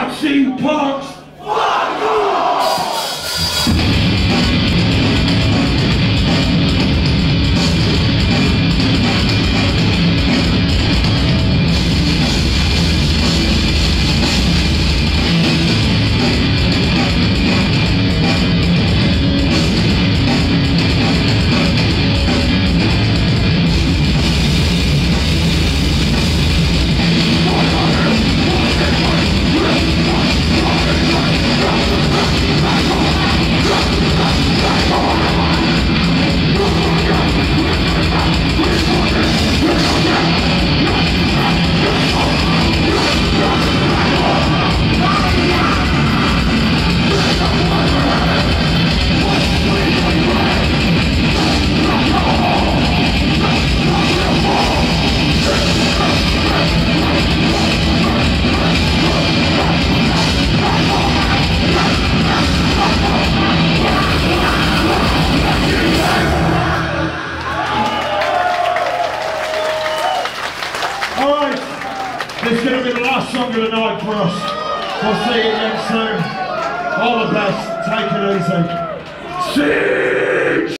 Nazi punks! Fuck off! This is going to be the last song of the night for us. We'll see you again soon. All the best. Take it easy. See you.